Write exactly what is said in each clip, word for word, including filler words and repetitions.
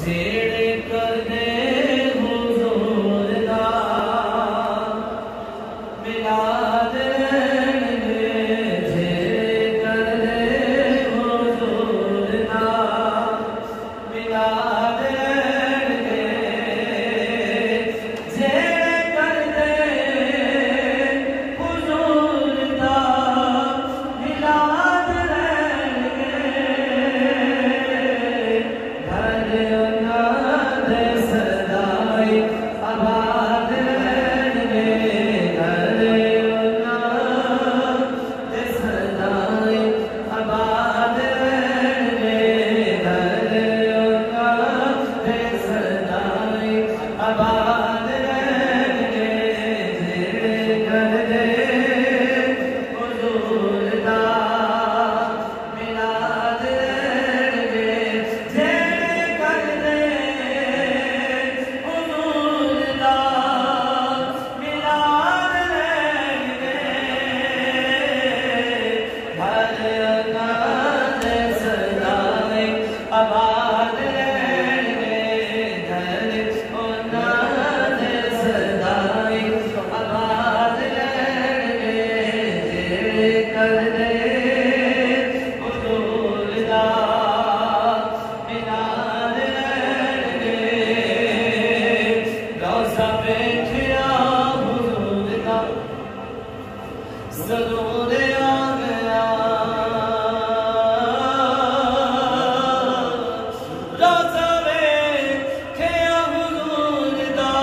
जेड़े करदे हुजूर दा मिलाद लैणगे, जेड़े करदे हुजूर दा मिलाद लैणगे, जेड़े करदे हुजूर दा मिलाद लैणगे, घर उन्हां दे सदाई आबाद लैणगे, घर उन्हां दे सदाई आबाद लैणगे, घर उन्हां दे सदाई आबाद लैणगे, जेड़े करदे हुजूर दा मिलाद लैणगे, जेड़े करदे हुजूर दा मिलाद लैणगे, घर उन्हां दे सदाई आबाद लैणगे, घर उन्हां दे सदाई आबाद लैणगे, जेड़े करदे हुजूर दा मिलाद लैणगे, रोज़ा वेखिया हुजूर दा ज़रूर आ गया, रोज़ा वेखिया हुजूर दा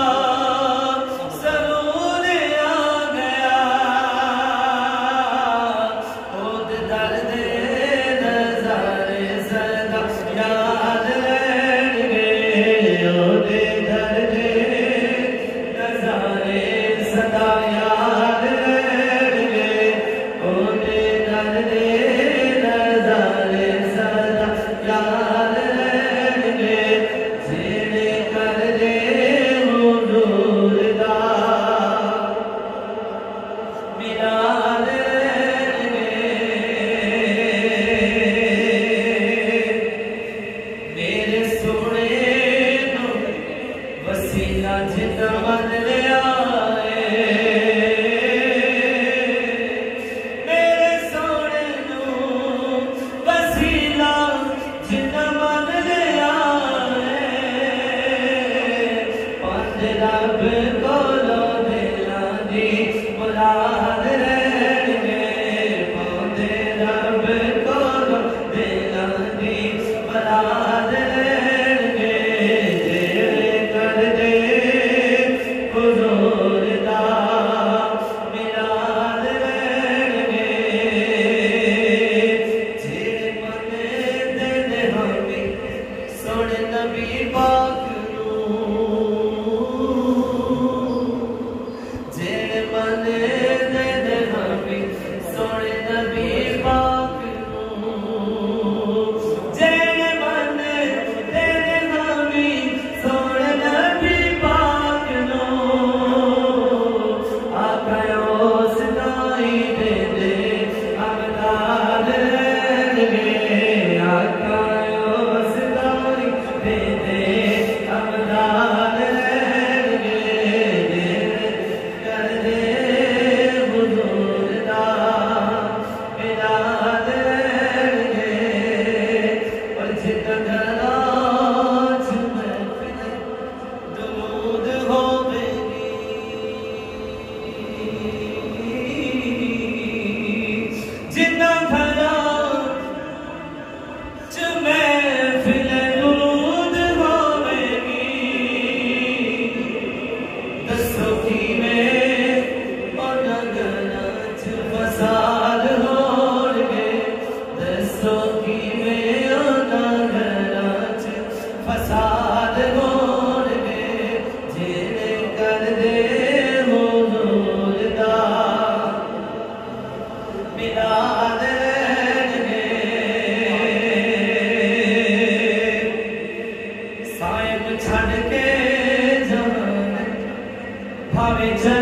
ज़रूर आ गया, ओद दर्दे नज़ारे सदा याद लैणगे, ओद दर्दे नज़ारे सदा याद लैणगे, ओद दर्दे नज़ारे सदा याद लैणगे, जेड़े करदे हुजूर दा मिलाद लैणगे, मेरे सोने नू वसीला जिन्ना मन लिया है, मेरे सोने नू वसीला जिन्ना मन लिया है, पंज रब कोलों दिलां दी मुराद लैणगे, पंज रब कोलों दिलां दी मुराद लैणगे, जेड़े करदे हुजूर दा मिलाद लैणगे, जेड़े मनदे ने हामी सोहणे नबी पाक नूं, जेड़े मनदे ने हामी सोहणे नबी पाक नूं, जेड़े मनदे ने हामी सोहणे नबी पाक नूं, आकाओ सदाई दे दे अमदाद लैणगे, आकाओ सदाई दे दे अमदाद लैणगे, जेड़े करदे हुजूर दा मिलाद लैणगे, और जित घरां च महफिल दुरूद होवेगी, जिन्ना घरां च महफिल दुरूद होवेगी, दसो किवें उन्हां घरां च फसाद होणगे, दसो किवें उन्हां घरां च फसाद होणगे, जेड़े करदे हुजूर दा मिलाद लैणगे, साहिब छड़ के जहान भावे